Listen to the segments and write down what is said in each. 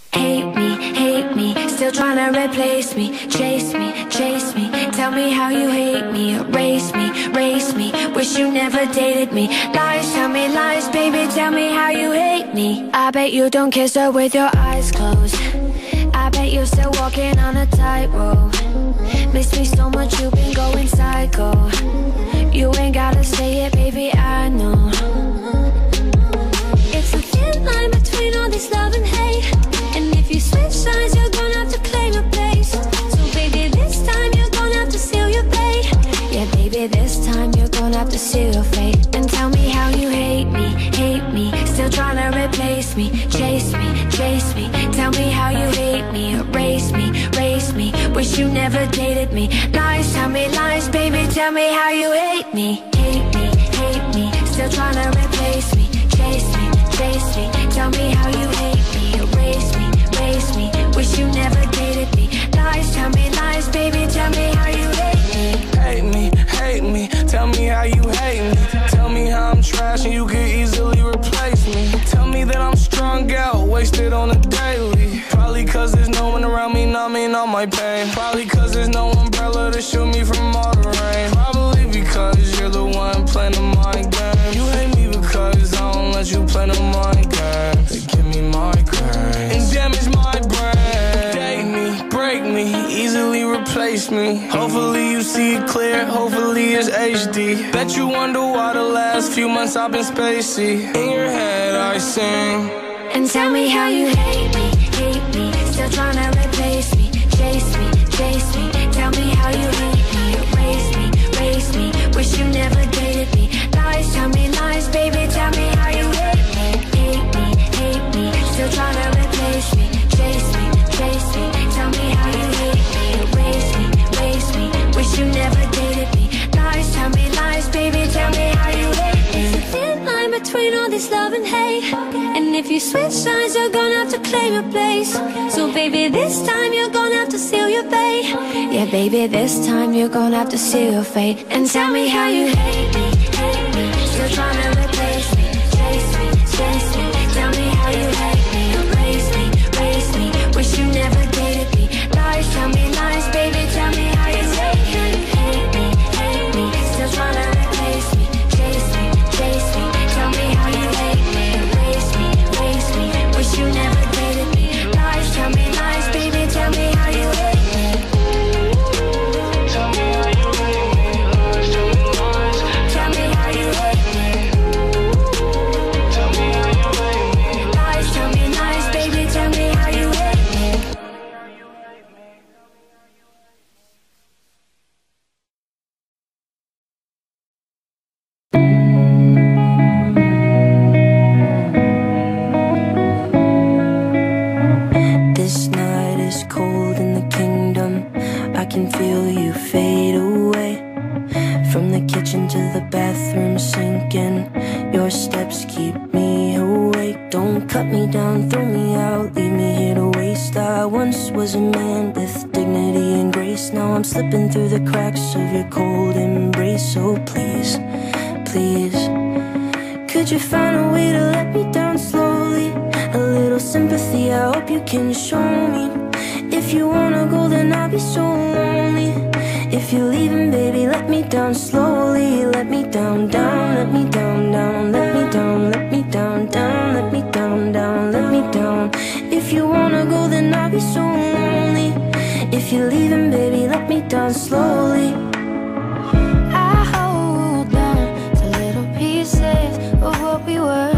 hate me, still trying to replace me. Chase me, chase me, tell me how you hate me. Erase me, race me, wish you never dated me. Lies, tell me lies, baby, tell me how you hate me. I bet you don't kiss her with your eyes closed. I bet you're still walking on a tightrope. Miss me so much, you've been going psycho. You ain't gotta say it, baby, I know. It's a thin line between all this love and hate, and if you switch sides, you're gonna have to claim your place. So baby, this time you're gonna have to seal your fate. Yeah, baby, this time you're gonna have to seal your fate. And tell me how you hate me, still trying to replace me. Chase me, chase me, tell me how you hate me. Erase me, race me, wish you never dated me. Lies, tell me lies, baby, tell me how you hate me. Hate me, still trying to replace me. Chase me, chase me, tell me how you hate me. Erase me, race me, wish you never dated me. Lies, tell me lies, baby, tell me how you hate me. Hate me, tell me how you hate me. Tell me how I'm trash and you could easily replace me. Tell me that I'm strung out, wasted on a daily. Probably cause there's no one around me numbing all my pain. Probably cause there's no umbrella to shield me from all the rain. Probably because you're the one playing the mind game. You hate me because I don't let you play the mind game. They give me migraines and damage my brain. Date me, break me, easily replace me. Hopefully you see it clear, hopefully it's HD. Bet you wonder why the last few months I've been spacey. In your head I sing. And tell me how you hate me, still trying to replace me. Chase me, chase me, tell me how you hate me. Erase me, race me, wish you never dated me. Lies, tell me lies, baby, tell me how you hate me. Hate me, still trying to replace me. Chase me, tell me how you hate me. Erase me, race me, wish you never dated me. Lies, tell me lies, baby, tell me how you hate me. It's a thin line between all this love and hate, and if you switch sides, you're gonna have to claim your place. So baby, this time you're gonna have to seal your fate. Yeah, baby, this time you're gonna have to seal your fate. And tell me how you hate me, still trying to replace me. Chase me, tell me how you hate me. Erase me, race me, wish you never dated me. Lies, tell me lies, baby, tell me how you hate me. Hate me, still trying to replace me. Chase me, tell me how you hate me. Erase me, race me, wish you never dated me. Lies, tell me lies, baby, tell me how you hate me. Tell me how you hate me. Lies, tell me lies. Tell me how you hate me. Tell me how you hate me. Lies, tell me lies, baby, tell me how you hate me. This night is cold in the kingdom. I can feel you fade away. From the kitchen to the bathroom sinking. Your steps keep me awake. Don't cut me down, throw me out, leave me here to waste. I once was a man with dignity and grace. Now I'm slipping through the cracks of your cold embrace. So please, please, could you find a way to let me down slowly? A little sympathy, I hope you can show me. If you wanna go, then I'll be so lonely. If you're leaving, baby, let me down slowly. Let me down, down, let me down, down, let me down, let me down, down, let me down, down, let me down. If you wanna go, then I'll be so lonely. If you're leaving, baby, let me down slowly. I hold on to little pieces of what we were.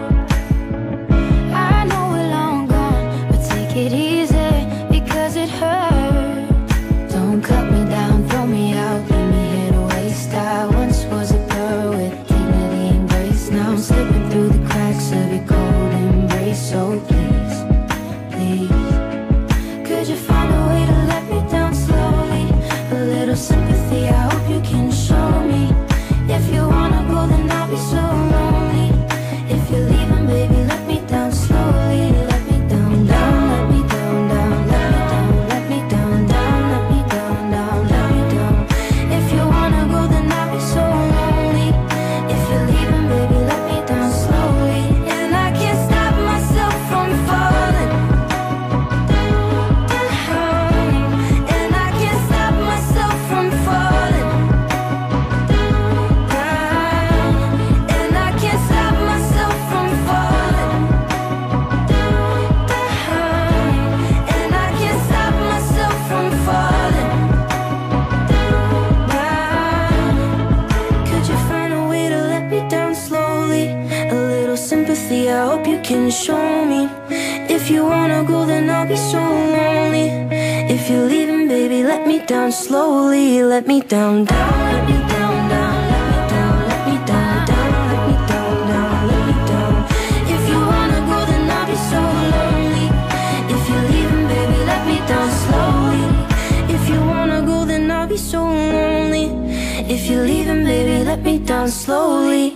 I know we're long gone, but take it easy because it hurts. Don't cut me down, throw me out, leave me here to waste. I once was a girl with dignity and grace. Now I'm slipping through the cracks of your cold embrace. So please, please, could you find a way to let me down slowly? A little sympathy, I hope you can show me. If you wanna go, then I'll be so lonely. If you're leaving, baby, let me down slowly. Let me down, down, let me down, down, let me down, down, let me down, down, let me down. If you wanna go, then I'll be so lonely. If you're leaving, baby, let me down slowly. And I can't stop myself from falling. sympathy, I hope you can show me. If you wanna go, then I'll be so lonely. If you're leaving, baby, let me down slowly. Let me down, down, let me down, down, let me down, let me down, down, let me down, down, let me down. If you wanna go, then I'll be so lonely. If you're leaving, baby, let me down slowly. If you wanna go, then I'll be so lonely. If you're leaving, baby, let me down slowly.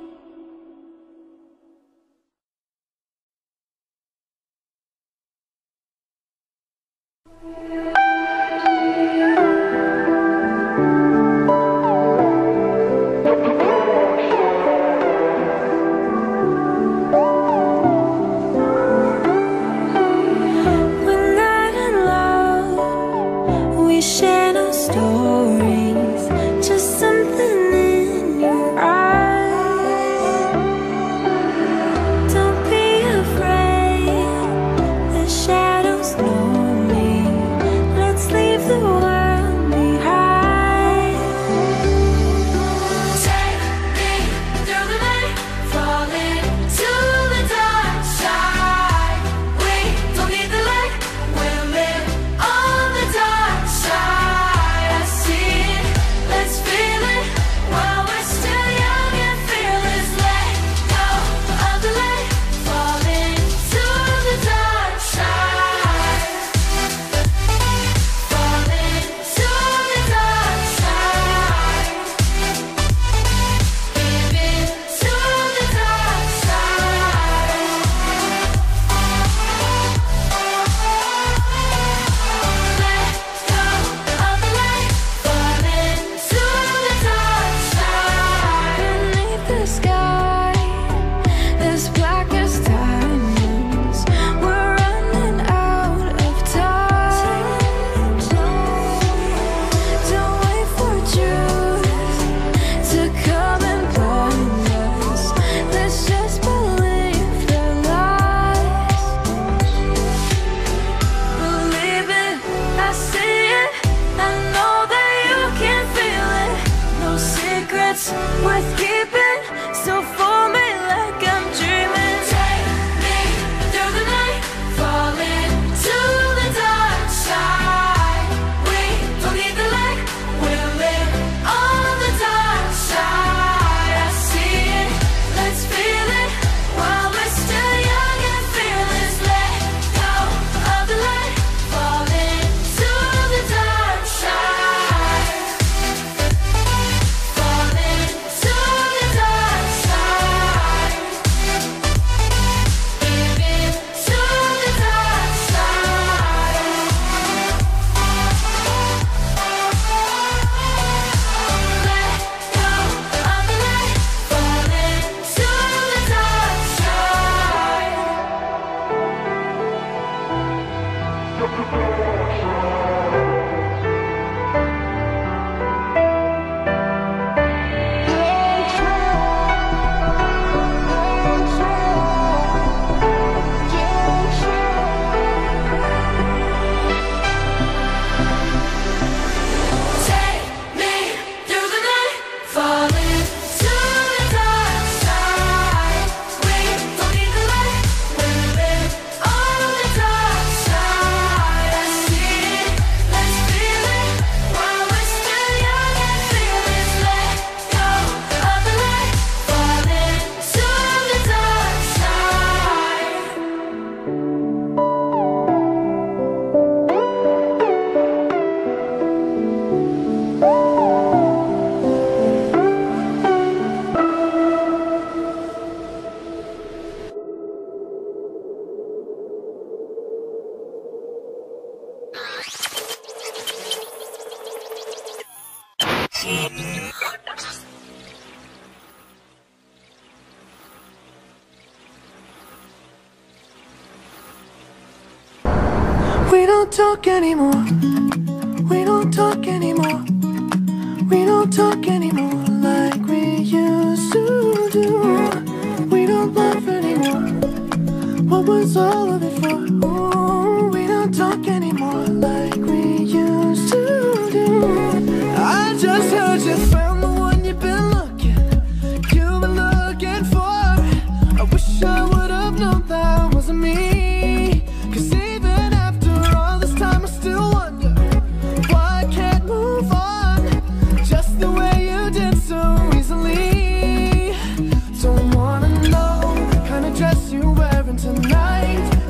Worth keeping, so for me like I'm dreaming. Take me through the night, falling to the dark side. We don't need the light, we'll live on the dark side. I see it, let's feel it, while we're still young and fearless. Let go of the light, falling to the dark side. We don't talk anymore. We don't talk anymore. We don't talk anymore like we used to do. We don't laugh anymore. What was all of it for? Ooh, we don't talk anymore like we used to do. I just heard you found the one you've been looking for. I wish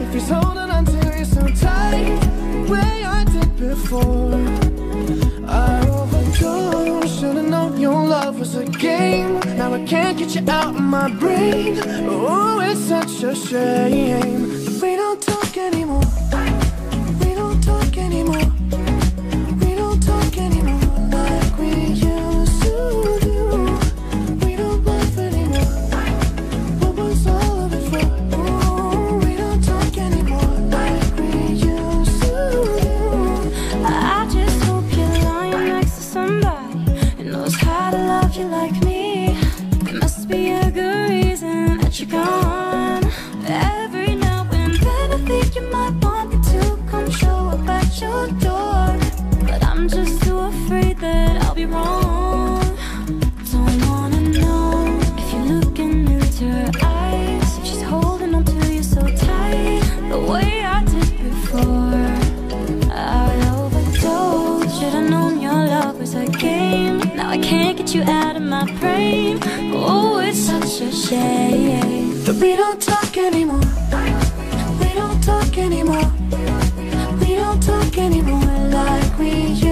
if he's holding on to you so tight, the way I did before. I overdosed, should've known your love was a game. Now I can't get you out of my brain. Oh, it's such a shame. We don't talk anymore. We don't talk anymore. We don't talk anymore like we used to do. We don't laugh anymore. What was all of it for? Oh, we don't talk anymore like we used to do. I just hope you're lying next to somebody who knows how to love you like me. There must be a good reason that you're gone. Every now and then I think you might want me to come show up at your door, but I'm just too afraid that I'll be wrong. Don't wanna know if you're looking into her eyes, if she's holding on to you so tight, the way I did before. I overdosed, should've known your love was a game. Now I can't get you out of my brain. Oh, it's such a shame that we don't talk anymore. We don't talk anymore. We don't talk anymore like we used to.